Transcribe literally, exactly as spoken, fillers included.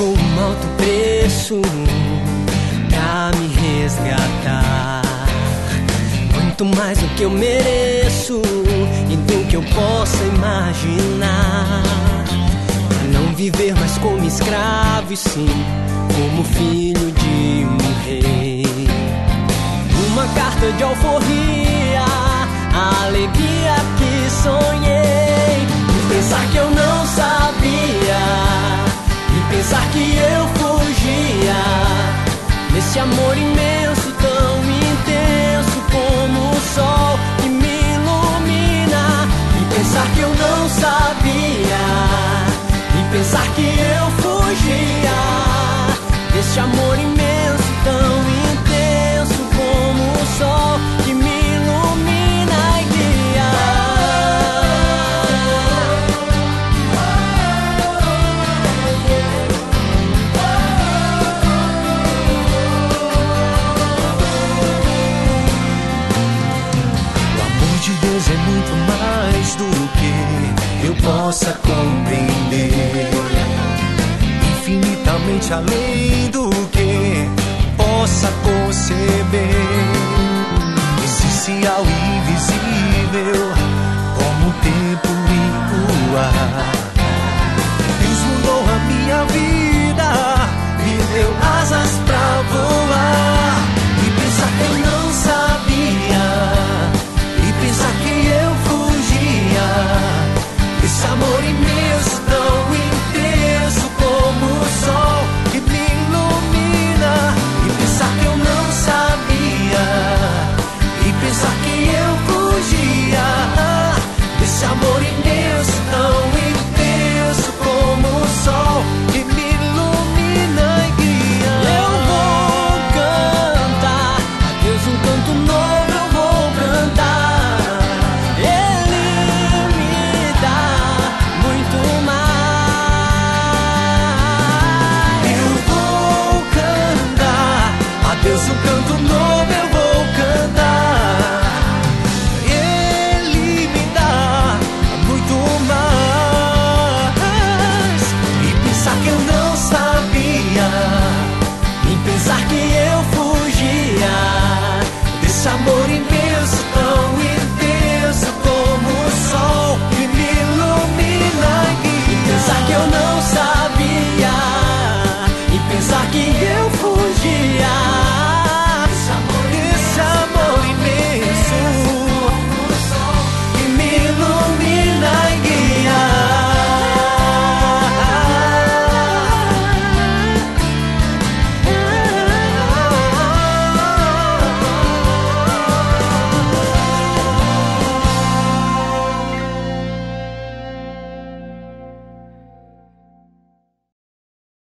um alto preço pra me resgatar, muito mais do que eu mereço e do que eu possa imaginar. Pra não viver mais como escravo e sim como filho de um rei. Uma carta de alforria, a alegria que sonhei. E pensar que eu não sabia, e pensar que eu fugia nesse amor imenso, tão intenso como o sol que me ilumina. E pensar que eu não sabia, e pensar que eu fugia desse amor imenso, tão intenso como o sol que me ilumina e guia. O amor de Deus é muito mais do que eu possa compreender, infinitamente além do que possa conceber, essencial e invisível como o tempo e o ar.